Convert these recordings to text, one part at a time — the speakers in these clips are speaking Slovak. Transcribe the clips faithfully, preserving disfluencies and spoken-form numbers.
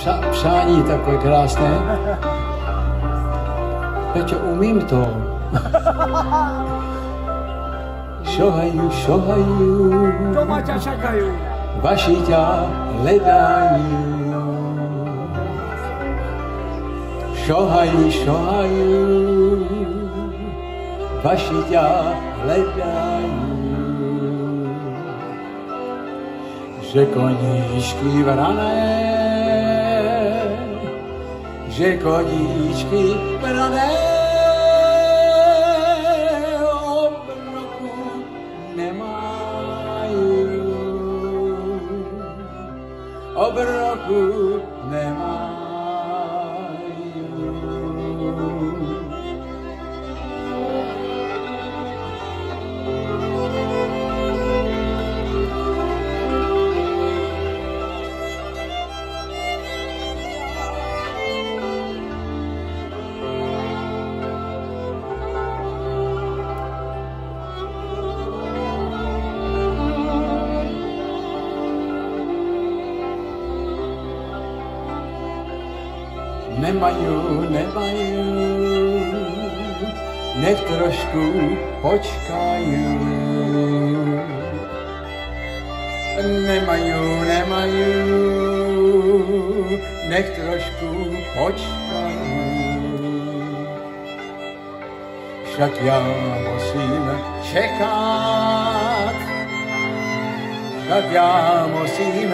přání takové krásné. Peťo, umím to. Šohajú, šohajú, Doma ťa čakajú. Vaši ťa hledajú. Šohajú, šohajú, Vaši ťa hledajú. Že koníčky vrané, že koníčky vrané, obroku nemajú. Nemajú, nemajú, nech trošku počkajú. Nemajú, nemajú, nech trošku počkajú. Však ja musím čekať, však ja musím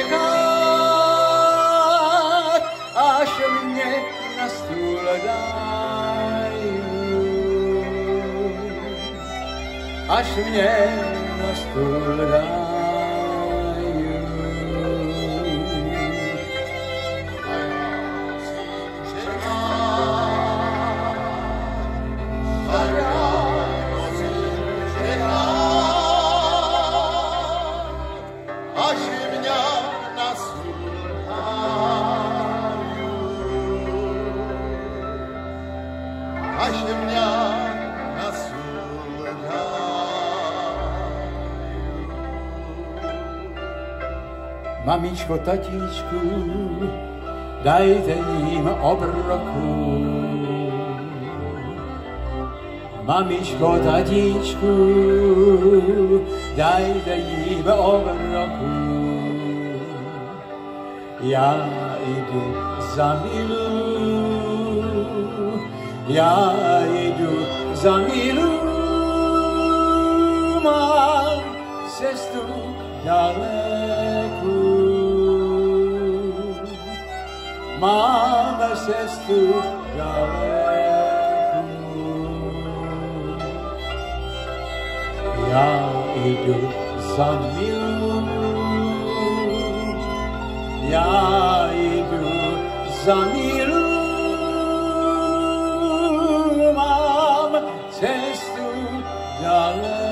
čekať, až mne na stůl dajú, až mne na stůl dajú. Mamičko, tatíčku, dajte jim obroku. Mamičko, tatíčku, dajte jim obroku. Já jdu za milu, já jdu za milu, mám cestu daleku. Máme cestu daleku. Já jdu za milu, já jdu za milu, mám cestu daleku.